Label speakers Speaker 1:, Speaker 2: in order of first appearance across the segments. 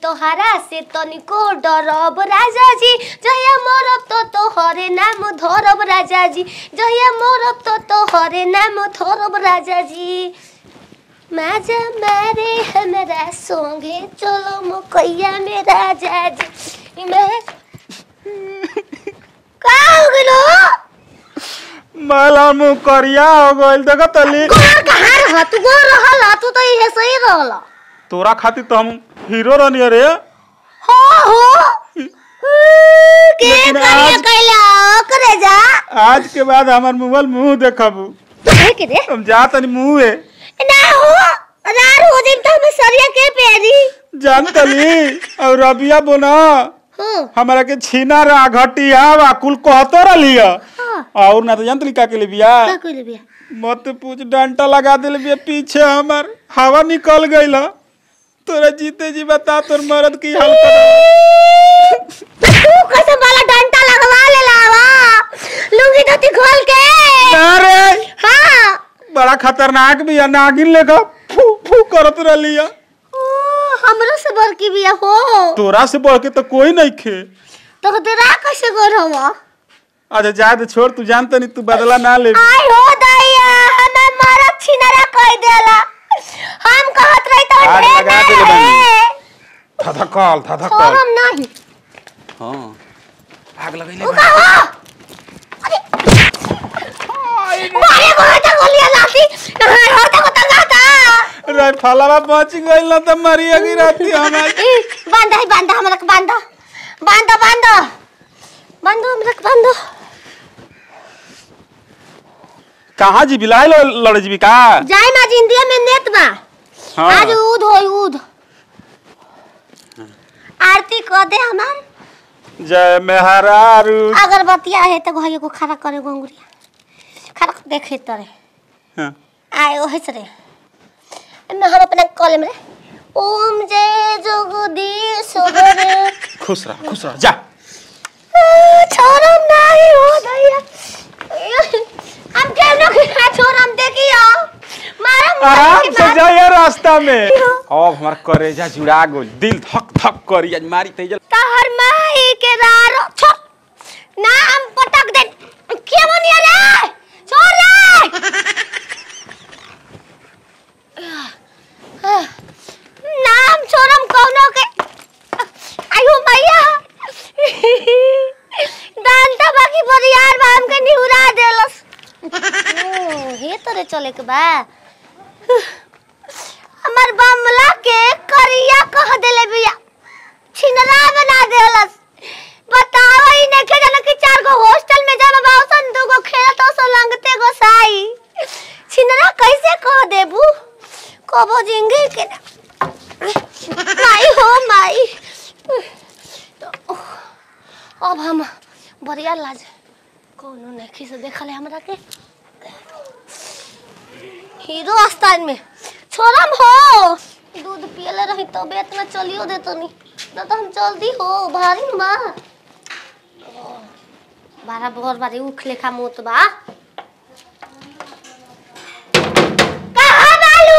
Speaker 1: तोहरा से तनिको डरब राजा जी जहिया मोरब तो तोहरे नाम धरब राजा जी जहिया मोरब तो तोहरे नाम धरब राजा जी माजा मारे हमरा संगे चलो मकैया में राजा जी मैं का हो गेलो
Speaker 2: माला मुंह करिया हो गइल देख तली
Speaker 1: गोर कहां रह तू गोर रहल तू तो ये सही रहल
Speaker 2: तोरा खातिर तो हम हीरो रहनी रे
Speaker 1: हो के करिया कैला करे जा
Speaker 2: आज के बाद हमर मुंह देखबू
Speaker 1: है के रे
Speaker 2: हम जा तनी मुंह है
Speaker 1: ना हो रार हो दिन तो हम सरिया के पेरी
Speaker 2: जान तली और रबिया बोना हमरा के छीना रा घटिया वा कुल कहतो रलिया और ना तो जान तली का के ले बिया
Speaker 1: का के ले बिया
Speaker 2: मत पूछ डंटा लगा देले बिया पीछे हमर हवा निकल गइला तोरा जीते जी बता तोर मर्द की हाल
Speaker 1: तू कैसे वाला डंटा लगवा ले लावा लुंगी धोती खोल के
Speaker 2: अरे
Speaker 1: हां
Speaker 2: बड़ा खतरनाक बिया नागिन लेखा फू फू करत रहलिया
Speaker 1: हमरा से बढ़ के बिया हो
Speaker 2: तोरा से बढ़ के तो कोई नहीं खे
Speaker 1: तो तेरा कैसे गोर हो
Speaker 2: अच्छा जा दे छोड़ तू जानत नहीं तू बदला ना ले
Speaker 1: आई हो दैया हमें मारा छिनरा कह देला हम कहत रही तो
Speaker 2: आग लगा दे बनी था
Speaker 1: हम नहीं
Speaker 2: हां आग लगैले
Speaker 1: मारे गोटा गोलियां लाती होता को तंगाता
Speaker 2: रे फलावा पहुंच गइल ना त मरिया गिराती हमार
Speaker 1: बांधा हमरा के बांधा हमरा के बांधो
Speaker 2: कहां जी बिलाय लड़ जी का
Speaker 1: जाय मा जिंदगी में नेत बा
Speaker 2: हां
Speaker 1: आज उद आरती क दे हमार
Speaker 2: जय मेहरारू
Speaker 1: अगरबत्तिया है तो घाय को खड़ा करे गोंगुरिया खड़ा देखे तरे
Speaker 2: हां
Speaker 1: आए ओहे सरे मैं हम अपना कॉलेज में ओम जय जगदीश्वर
Speaker 2: खुश रह जा
Speaker 1: छोरम नहीं हो दैया हम केनो के छोरम देखियो मारा
Speaker 2: आराम से जाइए रास्ता में अब हमार करेजा जुड़ा गेल दिल धक धक करी आज मारी तेज
Speaker 1: तहर माई के रारो छोड़ नाम पटक दे के बनिया रे छोड़ रे नाम छोरम कोनो के आयो मैया दांता बाकी परियार बाम के निहुरा देलस हे तोरे चले के बा हमर बमला के करिया कह देले बिया छिनरा बना देलस बताओ ही ने के जन के 4 गो हॉस्टल में जब बाउसन 2 गो खेलत तो लंगते गो साई छिनरा कैसे कह देबू कबो जिंगे के माई हो माई अब हम बढ़िया लाज कोनो नहीं से देखले हमरा के हीरो आस्थान में छोरम हो दूध पियले रही तबे इतना चलियो देतनी ना तो हम जल्दी हो भारी बा बारा बहुत बारी उख लेखा मोत बा कहां बालू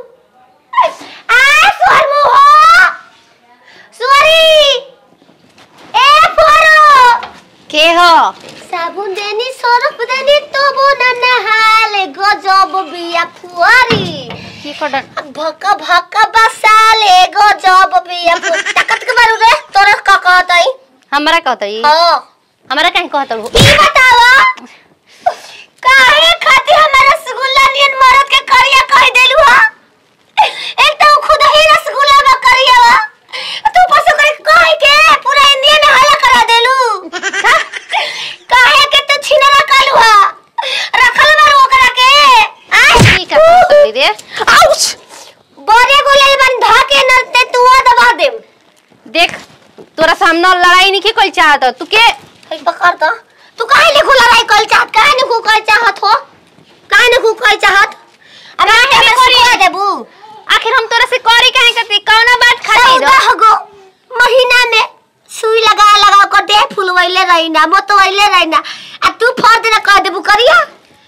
Speaker 1: आ स्वर मु हो सॉरी ए फोरो के हो साबुन देनी सरफ देनी तो वो न नहाले गजब बिया फुआरी की कडन भक्का बसाले गजब बिया ताकत के बारू रे तोरा का कहतई हमरा कहतई हां हमरा काहे कहतौ की बतावा काहे खाती हमरा रसगुल्ला नियन मरद के करिया कह देलु हा एक तो खुद ही रसगुल्ला बा करिया बा तू पसो करे कह के पूरा इंडिया में हल्ला करा देलु काहे के तू छिनरा कालू हा रखल बार ओकरा के आ ठीक है रे आउच बड़े गोले बन धा के नते तू दबा दे देख तोरा सामने लड़ाई नहीं कोई चाहत तू के एक पकड़ तो तू काहे ले लड़ाई कोई चाहत काहे ने को कोई चाहत हो काहे ने को कोई चाहत अब आके में सिखा देबू आखिर हम तोरा से करी काहे करती कौन बात खाती रह गो महीना में सुई लगा कर दे फुलवैले रहिना मोतवैले रहिना आ तू फर देना कह देबू करिया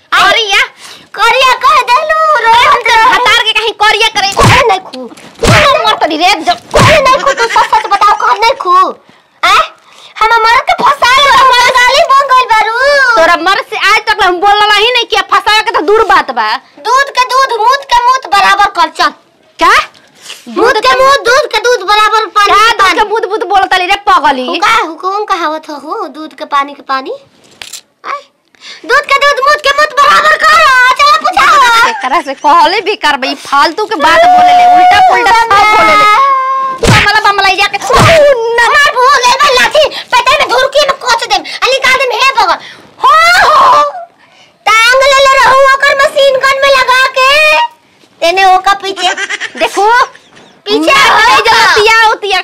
Speaker 1: कह देलू रे हम हतार के कहीं करिया करे कोहे नहीं खू मत दी रे जब कोहे नहीं खू तो
Speaker 3: बात बा?
Speaker 1: दूध के मूत बराबर कर चल।
Speaker 3: क्या
Speaker 1: दूध के दूध बराबर पानी
Speaker 3: क्या
Speaker 1: के
Speaker 3: दूध के
Speaker 1: पानी।
Speaker 3: बुद बोलता रे पगली?
Speaker 1: हुकुम कहावत हो दूध के पानी के पानी। आय दूध के दूध मूत बराबर कर। चल पूछा
Speaker 3: एकरा से कहले भी करबई फालतू के बात बोले ले उल्टा पुल्टा सब बोले ले बमला जाके
Speaker 1: नमार भोले में लाठी पेटे में धुरकी में कोच देम अली का देम हे भगवान हो टांग ले रहू ओकर मशीन गन में लगा के तेने ओका पीछे
Speaker 3: देखो
Speaker 1: पीछे
Speaker 3: हो जतिया होतिया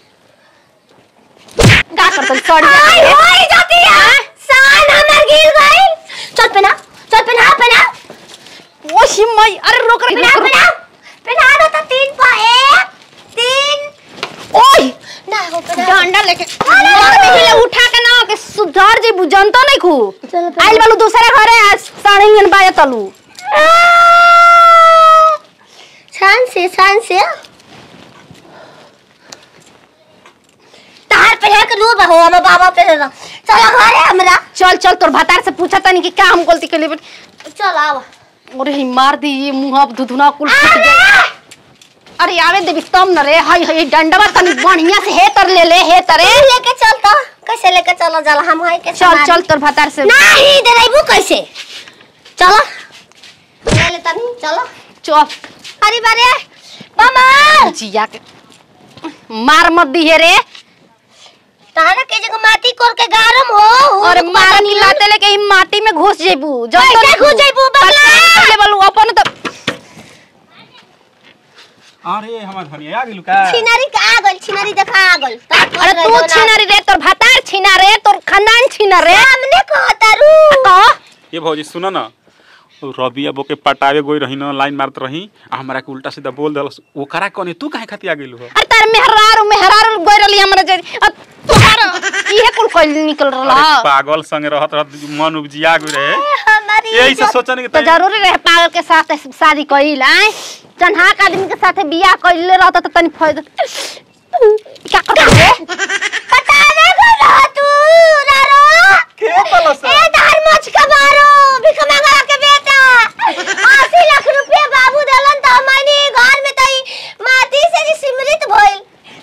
Speaker 3: का कर तुम सड़
Speaker 1: आई होई जतिया सान हमर गिर गई। चल पहना
Speaker 3: ओ शिमई अरे रोक रे
Speaker 1: पहना दो तो 3 पा 1 3
Speaker 3: ओए
Speaker 1: ना हो पहना
Speaker 3: डंडा लेके पहले उठा के ना के सुधार जी बुझंतो नहीं खू आइल बालू दूसरा घरे आज 9:30 बजे तलू
Speaker 1: शान से तार पे के लूर हो हम बाबा पे चल घरे हमरा।
Speaker 3: चल तोर भतार से पूछा तनी कि का हम गलती के लिए
Speaker 1: चल आवा
Speaker 3: अरे ही मार दी ये मुंह अब दुधुना कुल फूट गया। अरे आवे देवी तम न रे हाय डंडवा तनी बढ़िया से हे तर ले हे तरे
Speaker 1: लेके चल तो कैसे लेके चलो जला हम है के
Speaker 3: चल तोर भतार से
Speaker 1: नहीं दे रही वो कैसे चलो ले ले तनी चलो
Speaker 3: चुप
Speaker 1: अरे बारे मामा
Speaker 3: जिया के मार मत दी है रे
Speaker 1: तारा के जगह माटी कोर के गारम हो
Speaker 3: और मार नी लाते लेके ई माटी में घुस जेबू
Speaker 1: जब तो घुस जेबू बगला
Speaker 3: ले बोलू अपन तो
Speaker 2: अरे हमर धनिया आ गेलु का
Speaker 1: छिनारी देखा आ गल।
Speaker 3: अरे तू छिनारी रे तोर भतार छिना रे तोर खानदान छिना रे
Speaker 1: हमने कहतारू
Speaker 3: का
Speaker 2: ये भौजी सुनो ना रबिया बो के पटावे गोई रही ना लाइन मारत रही आ हमरा के उल्टा सीधा बोल देलस ओकरा कोने तू काहे खाती आ गेलु हो?
Speaker 3: अरे तार मेहरारू गोई रहली हमरा जे तोहार इहे कुल कोई निकल रहला
Speaker 2: अरे पागल संग रहत मन उपजिया गई रहे
Speaker 1: हमारी
Speaker 2: यही से सोचन के
Speaker 3: तो जरूरी रहे पागल के साथ शादी कइल आए चन्हाक आदमी के साथे बियाह कइले रहत त तनी फायदा क्या कर रे
Speaker 1: बतावे को तू रारो
Speaker 2: के तलस
Speaker 1: ए धार मच का मारो भिख मांगा के बेटा 80 लाख रुपया बाबू देलन त हमनी घर में तई माटी से सिमरित भइल।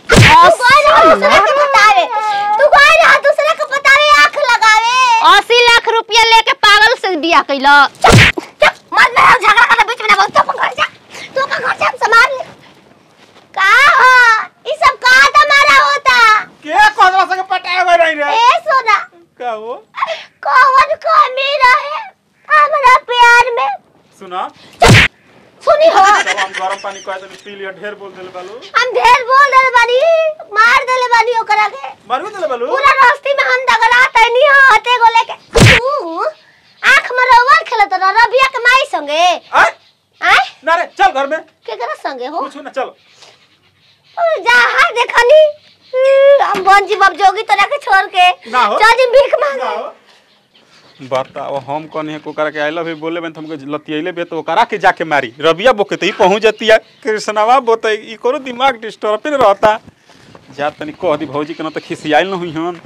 Speaker 1: तू कोई ना दूसरे को बतावे आंख लगावे
Speaker 3: 80 लाख रुपया लेके पागल से बियाह कइला
Speaker 1: मत में झगड़ा कर बीच में ना बोल तो घर जा तू का घर जा संभाल ले का हो ई सब का तुम्हारा होता
Speaker 2: के कोदरा संग पटावे गोई रही रे
Speaker 1: ए सोना
Speaker 2: का हो
Speaker 1: कौन कमी रहे हमरा प्यार में
Speaker 2: सुना
Speaker 1: सुनी हो
Speaker 2: जब हम गरम पानी कहे तो पी लिया ढेर बोल देले बालू
Speaker 1: हम ढेर बोल देले बानी मार देले बानी ओकरा के
Speaker 2: मारू देले बालू
Speaker 1: पूरा रास्ते में हम दगला तनी हटे गो लेके तू आंख में रवल खेलत रह रबिया के माई संगे
Speaker 2: आय ना रे चल घर में
Speaker 1: केकरा संगे हो
Speaker 2: कुछ ना चल
Speaker 1: जहां देखनी हम बंजी बाप जोगी तोरा के छोड़ के
Speaker 2: ना हो
Speaker 1: चल जी भीख मांगे
Speaker 2: बताओ हम कौन है कोकरा के आई लव यू बोले में हमके लतियले बे तो ओकरा के जाके मारी रबिया बोके तो ही पहुंच जाती है कृष्णवा बोते ई करो दिमाग डिस्टर्ब पे रहता जा तनी कह दी भौजी के न तो खिसियाइल न हुई हन।